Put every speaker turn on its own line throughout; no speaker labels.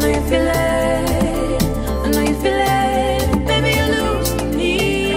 know you feel it. I know you feel it. Baby, you're losing me.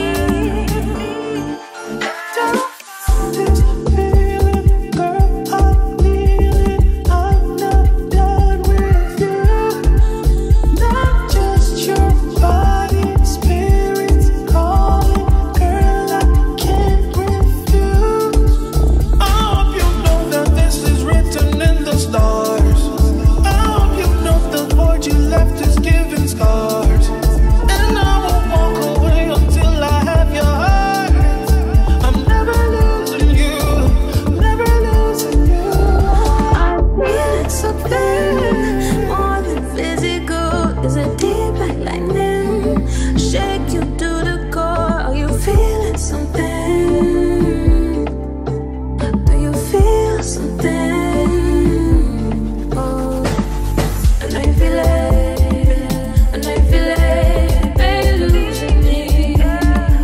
This feeling, girl, I feel it. I'm not done with you. Not just your body, spirit's calling. Girl, I can't refuse. I hope you know that this is written in the stars. I hope you know the void you left is giving scars. And I won't walk away until I have your heart. I'm never losing you, never losing you.
I'm feeling something more than physical. Is it deep like lightning? Shake you to the core. Are you feeling something? Do you feel something? Oh, I know you feel it. I know you feel it. Baby, you're losing me. I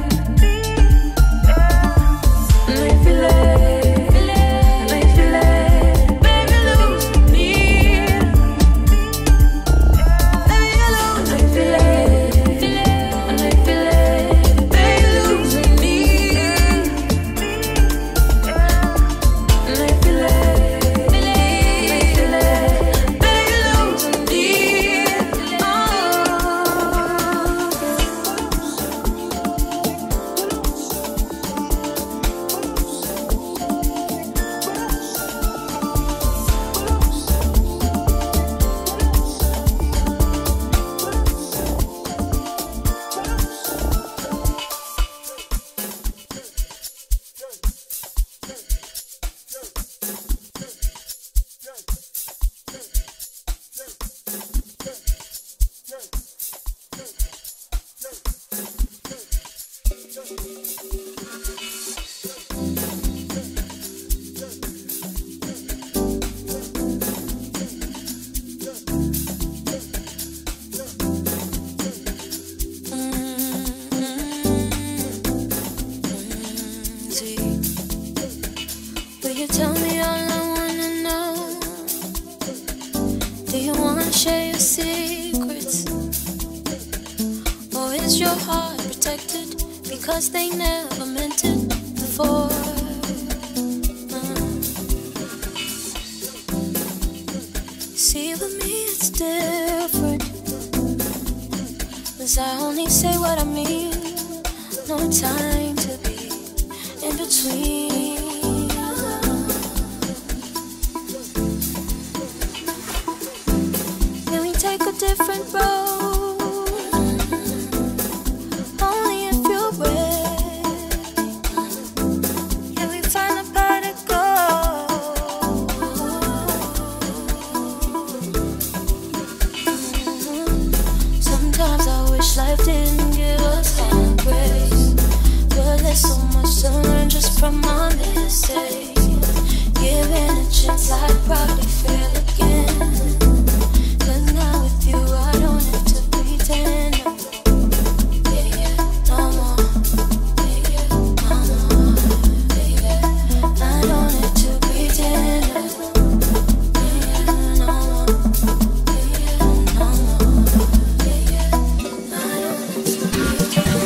know you feel it. I know you feel it. Baby, you're losing me. Baby, you're losing me. I know you feel it. I know you feel it. Baby, you're losing me. I know you feel it. Will you tell me all I wanna know? Do you wanna share your secrets? Or is your heart protected because they never meant it before? See, with me it's different, 'cause I only say what I mean. No time to be in between. Can we take a different road? Only if you're ready. Can we find a part to go? Sometimes I wish life didn't give us any grace, but there's so much to learn just from our mistakes. Given a chance, I'd probably fail again. 'Cause now with you, I don't have to pretend. Yeah, yeah, no more. Yeah, yeah, no more. Yeah, yeah, I don't have to pretend. Yeah, yeah, no more. Yeah, yeah, no more. Yeah, yeah, I don't have to pretend.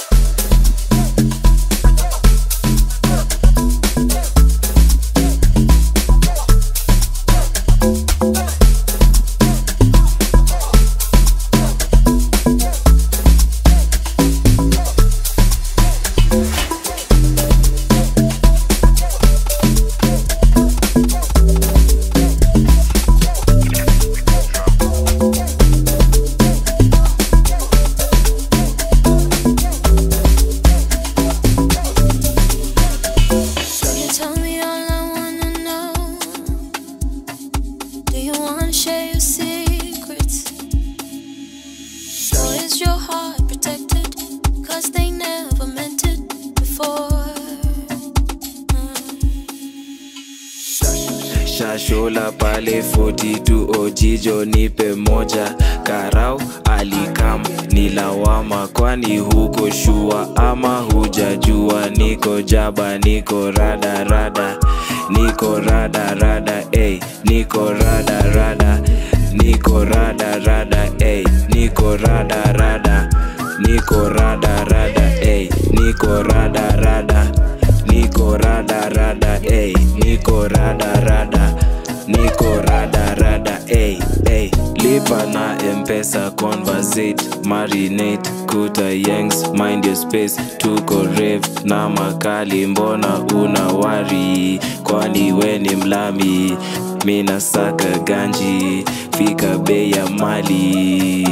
Shashola pale 42 ojijo nipe moja. Karau alikam nilawama, kwani huko shua ama hujajua? Niko jaba, niko rada rada, niko rada rada, ey, niko rada rada, niko rada rada, ey, niko rada rada, niko rada rada, ey, niko rada rada, niko rada rada, ey, niko rada rada, niko rada rada, ey, ey. Lipa na M-Pesa, conversate, marinate, kuta yanks, mind your space, tuko rave na makali, mbona una wari, kwani we ni mlami, mina saka ganji, fika bei ya mali.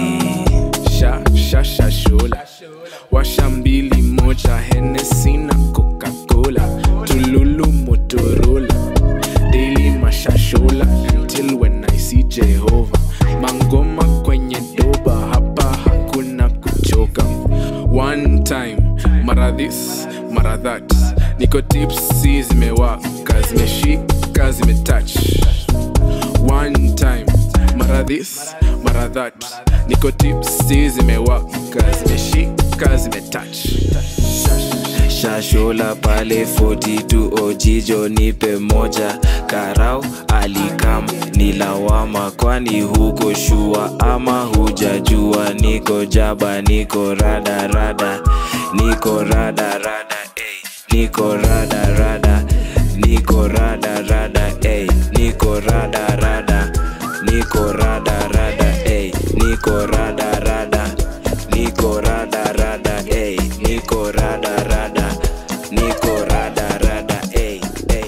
Shola washa mbili moja, Hennessy na Coca-Cola, Tululu Motorola, daily mashashola, until when I see Jehovah. Mangoma kwenye doba, hapa hakuna kuchoka. One time, mara this, mara that, niko tipsy zimewaka, zimeshika zimetouch. One time, mara this, mara that, niko tipsy zimewaka, zimeshika zimetouch.
Shashola pale 42 ojijo nipe moja, karau alikam nilawama, kwani huko shua ama hujajua, niko jaba, niko rada rada, niko rada rada, ey, niko rada rada, niko rada rada, ey, niko rada rada, niko rada rada, ey, niko rada rada, niko rada rada, ey, niko rada rada, niko rada rada, ey, ey.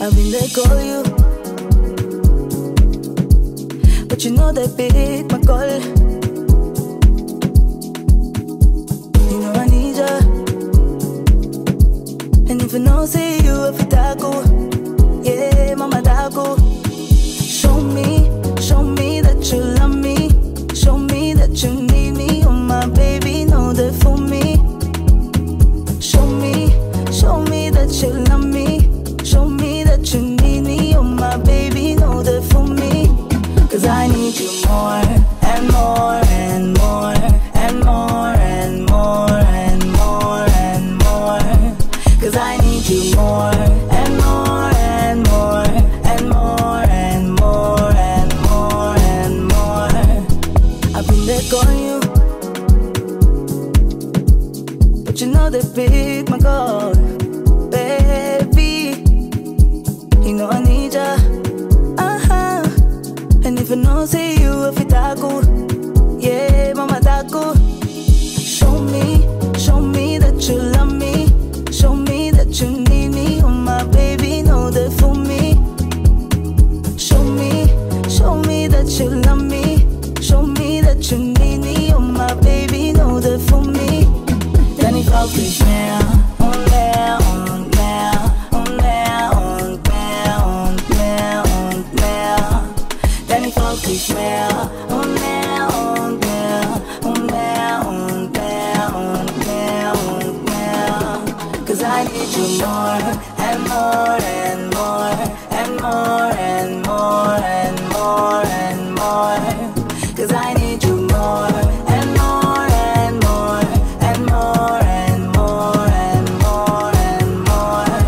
I've been there call you, but you know they pick my call. You know I need ya, and if I don't see you, if it taco, yeah, mama taco. Show me that you love me. Show me that you need me. Oh my baby, know that for me. Show me that you love me. Show me that you need me. Oh my baby, know that for me. Cause I need you more and more and more and more and more and more and more. Cause I need you more and more and more and more and more and more and more. I've been there calling you, but you know they pick my call. Baby, you know I need ya. And if I don't see you, if it taco, yeah, mama taco. Show me that you love me. Show me that you need me. Oh my baby, know that for me. Show me that you love me. Show me that you need me. Oh my baby, know that for me. Then if I'll fish now, on there, on there, on there, on there, on there, on there. Then if I'll fish now, on there, on there, on there, on there, on there, on there. Cause I need you more and more and more and more and more and more and more. Cause I need you more and more and more and more and more and more and more.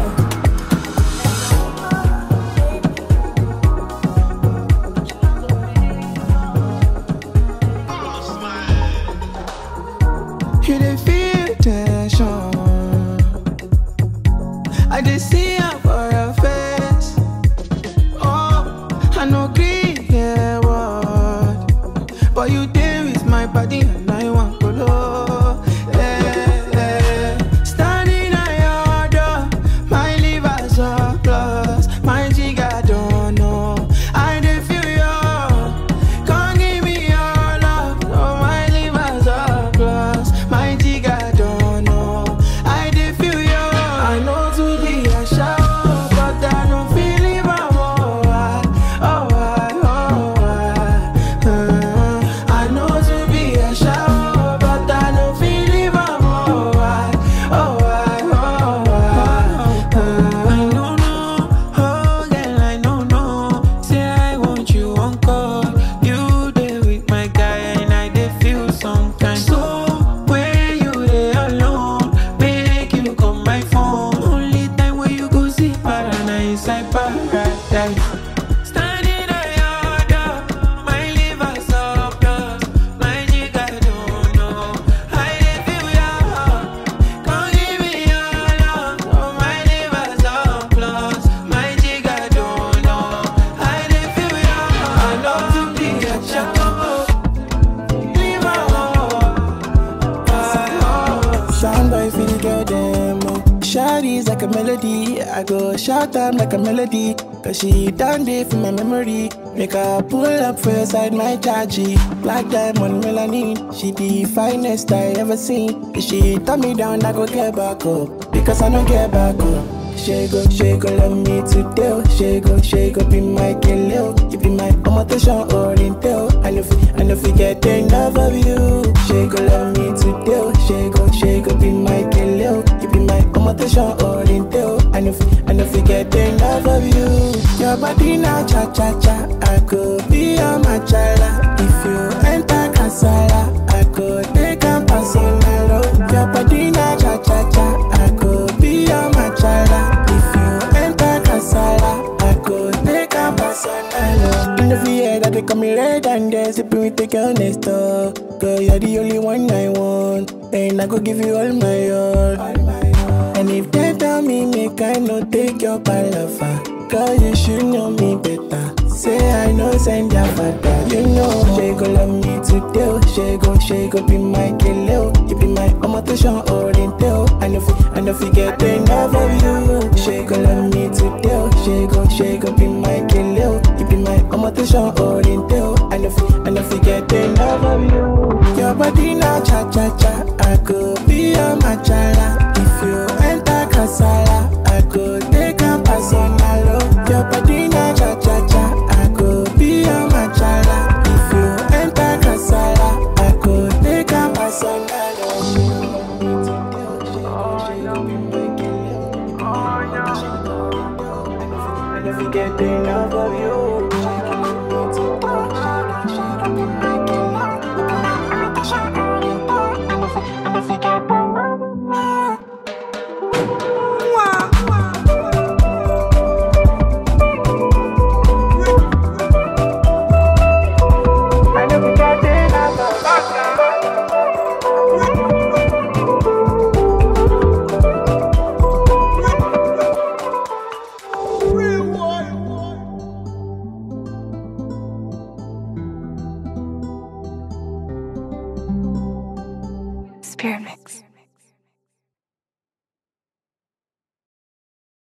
You dey feel tension, I dey see am for your face. Oh, I no gree hear word, but you dey with my body and I want follow. Standing at your door, my liver's surplus, my jigger don't know. I dey feel you, come give me your love. Oh, my liver's surplus, my jigger don't know. I dey feel you. I know to be a shower, but I don't feel it alright. I know to be a shower, but I don't feel it alright. I don't know, oh girl, I don't know. Say I want you on call. You there with my guy and I dey feel some kind. So when you there alone, make you call my phone. Only time when you go see paradise, I paradise. Standing at your door, my liver's surplus, my jigger don't know. I dey feel ya, come give me your love. Oh, my liver's surplus, my jigger don't know. I dey feel ya. I love to be a champion. Leave my home. Sound boy feel girl demo. Shawty's like a melody. I go shout them like a melody. Cause she done it for my memory. Make her pull up for your side, my chargy. Black diamond melanin. She the finest I ever seen. If she turn me down, I go get back up. Because I don't get back up. She go love me today. She go be my killer. You be my amortization oriental. I know forget enough of you. She go love me today. She go be my killer. You be my amortization oriental. I know forget enough of you. Your body now cha cha cha. I could be your machala. If you enter Kasala, I could take a personal. Your body now cha cha cha. I could be your machala. If you enter Kasala, I could take a personal. In the fear that they call me red and they sipping with the girl next door. Girl, you're the only one I want, and I go give you all my all. And if they tell me make I no take your palaver, girl, you should know me better. Say I know send your father. You know she go love me today. She go be my killer. You be my amortization oriental. I know forget enough of you. shake, love me today. Shake up in my kilo. You be my amortization or in tail. I know forget enough of you. Your body now cha cha cha. I could be a machala. If you enter Kasala, I could take a personal love. Your body now cha cha cha. I could be a machala. If you enter Kasala, I could take a personal love. If you get enough of you.